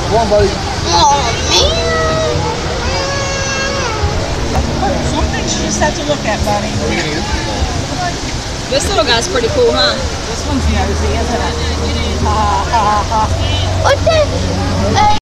Come on, buddy. Oh, man. Some things you just have to look at, buddy. Are we gonna eat it? This little guy's pretty cool, huh? This one's nosy, isn't it? What the?